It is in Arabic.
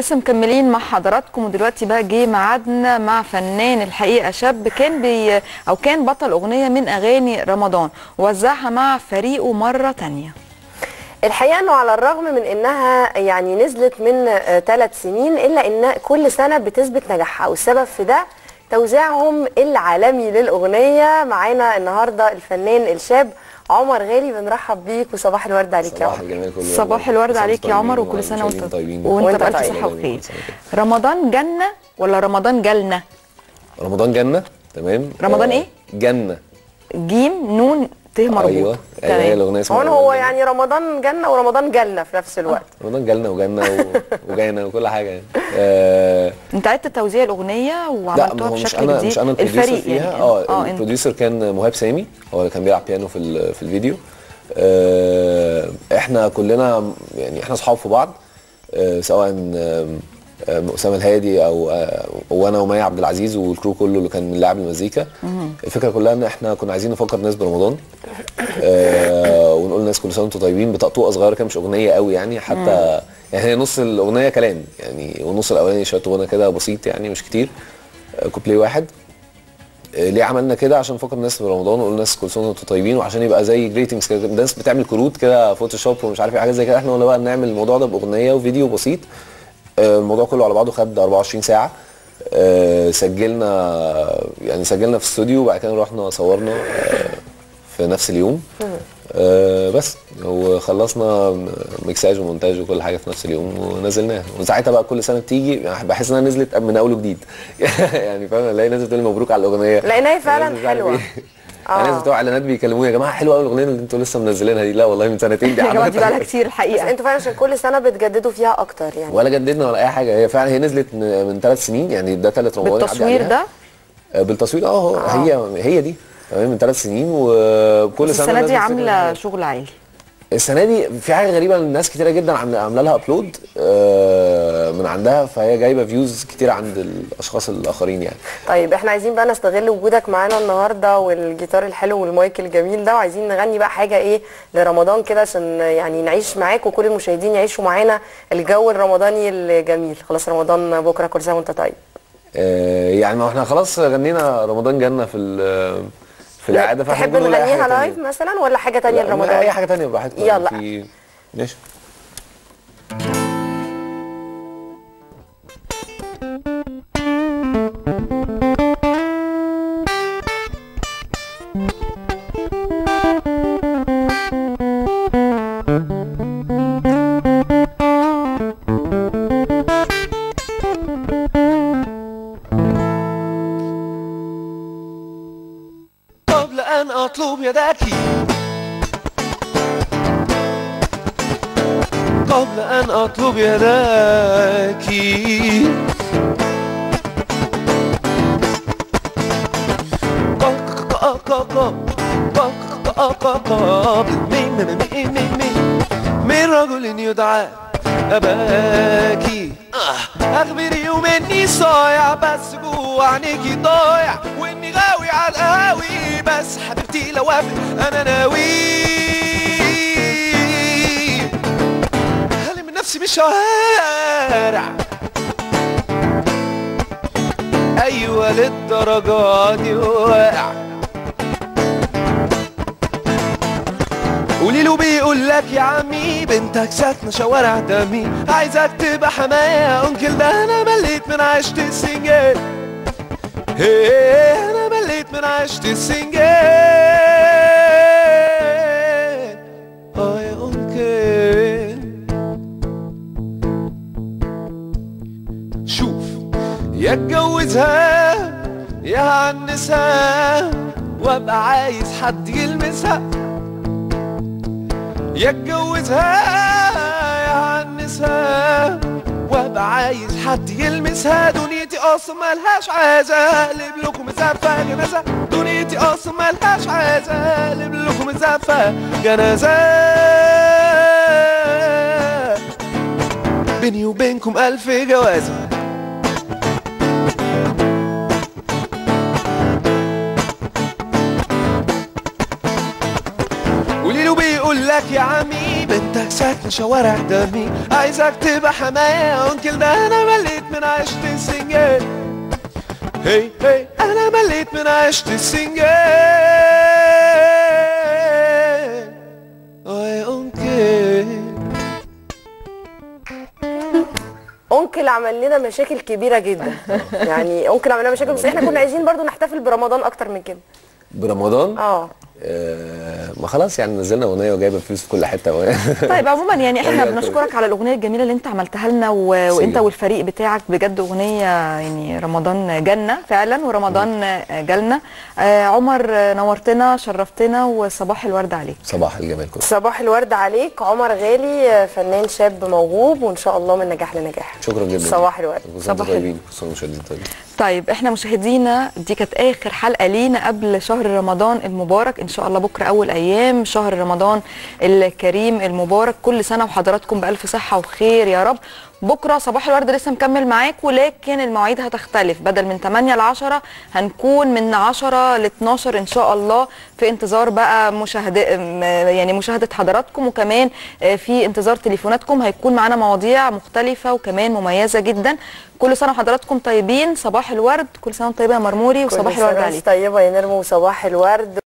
ولسه مكملين مع حضراتكم، ودلوقتي بقى جه ميعادنا مع فنان الحقيقه شاب كان بطل اغنيه من اغاني رمضان ووزعها مع فريقه مره تانية. الحقيقه انه على الرغم من انها يعني نزلت من 3 سنين الا ان كل سنه بتثبت نجاحها، والسبب في ده توزيعهم العالمي للاغنيه. معانا النهارده الفنان الشاب عمر غالي، بنرحب بيك وصباح الورد عليك يا عمر. صباح الجمال كله. صباح الورد عليك يا عمر، وكل سنه وانت طيبين وانت بألف صحه وخير. رمضان جنه ولا رمضان جالنا؟ رمضان جنه. تمام. رمضان ايه؟ جنه. جيم نون ت مربوط. ايوه هي الاغنيه اسمها هو يعني رمضان جنه ورمضان جالنا في نفس الوقت. رمضان جالنا وجنه وجانا وكل حاجه يعني. انت عدت توزيع الاغنيه وعملتوها بشكل جديد؟ مش انا الفريق فيها يعني. البروديوسر كان مهاب سامي، هو اللي كان بيلعب بيانو في الفيديو. احنا كلنا يعني احنا اصحاب في بعض، سواء اسامه الهادي او وانا ومي عبد العزيز والكرو كله اللي كان من لاعب المزيكا. الفكره كلها ان احنا كنا عايزين نفكر الناس برمضان، ونقول للناس كل سنه وانتم طيبين بطقطوقه صغيره كده، مش اغنيه قوي يعني، حتى يعني هي نص الاغنيه كلام يعني، والنص الاولاني شويه غنى كده بسيط يعني مش كتير، كوبليه واحد. ليه عملنا كده؟ عشان نفكر الناس برمضان ونقول للناس كل سنه وانتم طيبين، وعشان يبقى زي جريتنجز كده. الناس بتعمل كروت كده فوتوشوب ومش عارف ايه حاجه زي كده، احنا قلنا بقى نعمل الموضوع ده باغنيه وفيديو بسيط. الموضوع كله على بعضه خد 24 ساعه. سجلنا في استوديو، وبعد كده رحنا صورنا في نفس اليوم. بس وخلصنا ميكساج ومونتاج وكل حاجه في نفس اليوم ونزلناها. وساعتها بقى كل سنه بتيجي يعني بحس انها نزلت من اول وجديد. يعني فاهم، الاقي ناس بتقول لي مبروك على الاغنيه، لقيناها فعلا حلوه. الناس بتوع اعلانات بيكلموني يا جماعه حلوه قوي الاغنيه اللي انتوا لسه منزلينها دي. لا والله من سنتين دي يا جماعه دي بقى لها كتير الحقيقه. بس انتوا فعلا عشان كل سنه بتجددوا فيها اكتر يعني. ولا جددنا ولا اي حاجه، هي فعلا نزلت من 3 سنين يعني، ده 3 رمضان بالتصوير ده. بالتصوير هي دي تمام من 3 سنين. وكل سنه السنه دي عامله شغل عالي. السنه دي في حاجه غريبه، الناس كتيره جدا عامله لها ابلود من عندها، فهي جايبه فيوز كتير عند الاشخاص الاخرين يعني. طيب احنا عايزين بقى نستغل وجودك معانا النهارده والجيتار الحلو والمايك الجميل ده، وعايزين نغني بقى حاجه ايه لرمضان كده، عشان يعني نعيش معاك وكل المشاهدين يعيشوا معانا الجو الرمضاني الجميل. خلاص رمضان بكره، كل سنه وانت طيب. يعني ما احنا خلاص غنينا رمضان جالنا في العاده، تحب نغنيها لايف مثلا ولا حاجه ثانيه لرمضان؟ اي حاجه ثانيه براحتك. يلا ماشي. قبل أن أطلب يدك، قبل أن أطلب يدك، من رجل يدعى أباكي. أخبري ومني صايع، بس جوا عينيكي ضايع، وإني غاوي على القهاوي، بس حبيبتي لو وافق أنا ناوي خلي من نفسي بالشوارع. أيوة للدرجة دي واقع. قوليله بيقول لك يا عمي بنتك ساكنه شوارع دمي، عايزك تبقى حماية انكل ده. انا مليت من عيشة السنجال، انا مليت من عيشة السنجال. يا انكل شوف، يا اتجوزها يا هعنسها، وابقى عايز حد يلمسها. يا اتجوزها يا هعنسها، وابقى عايز حد يلمسها. دنيتي اصلا ملهاش عايزة اقلب لكم زفة جنازة، دنيتي اصلا ملهاش عايزة اقلب لكم زفة جنازة. بيني وبينكم 1000 جوازة. قوليله بيقول لك يا عمي بنتك ساكن شوارع دمي، عايزك تبقى حماية انكل ده انا مليت من عيشة السنجال. هي هي انا مليت من عيشة السنجال. يا انكل انكل عمل لنا مشاكل كبيره جدا. يعني انكل عمل لنا مشاكل، بس احنا كنا عايزين برضو نحتفل برمضان اكتر من كده. برمضان؟ ما خلاص يعني نزلنا اغنيه وجايبه فلوس في كل حته. طيب عموما يعني احنا بنشكرك على الاغنيه الجميله اللي انت عملتها لنا وانت والفريق بتاعك، بجد اغنيه يعني رمضان جنه فعلا ورمضان جالنا. عمر نورتنا شرفتنا وصباح الورد عليك. صباح الجمال كله. صباح الورد عليك عمر غالي، فنان شاب موهوب وان شاء الله من نجاح لنجاح. شكرا جدا. صباح الورد. صباح طيبين. مشاهدين طيبين. طيب احنا مشاهدينا دي كانت اخر حلقه لينا قبل شهر رمضان المبارك. ان شاء الله بكره اول ايام شهر رمضان الكريم المبارك، كل سنه وحضراتكم بالف صحه وخير يا رب. بكره صباح الورد لسه مكمل معاكم، ولكن المواعيد هتختلف، بدل من 8 ل 10 هنكون من 10 ل 12 ان شاء الله، في انتظار بقى مشاهده حضراتكم، وكمان في انتظار تليفوناتكم. هيكون معانا مواضيع مختلفه وكمان مميزه جدا. كل سنه وحضراتكم طيبين. صباح الورد. كل سنه وانت طيبه يا مرموري، وصباح الورد عليك. طيبه يا نرمو وصباح الورد.